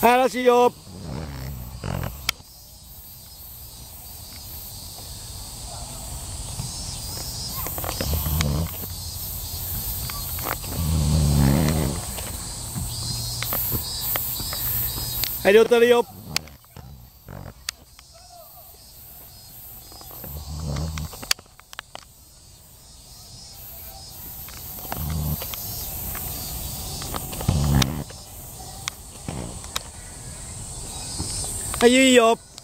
らしいよ。はい、両手でよ。はい、いいよ。